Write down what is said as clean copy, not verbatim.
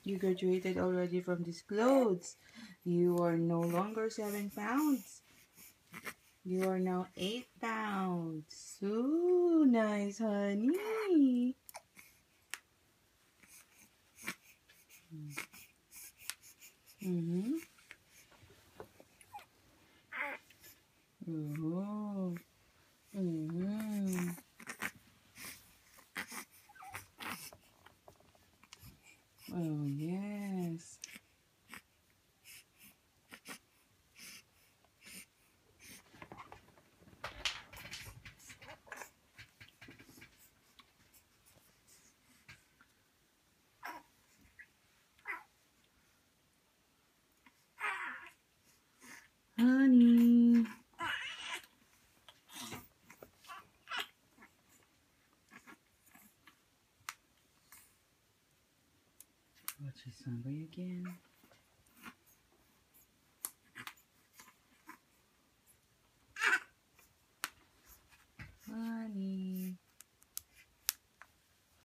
You graduated already from these clothes. You are no longer 7 pounds. You are now 8 pounds. So nice, honey. Mm-hmm. Oh. Mm-hmm. Oh, yes. Honey. What's your song again?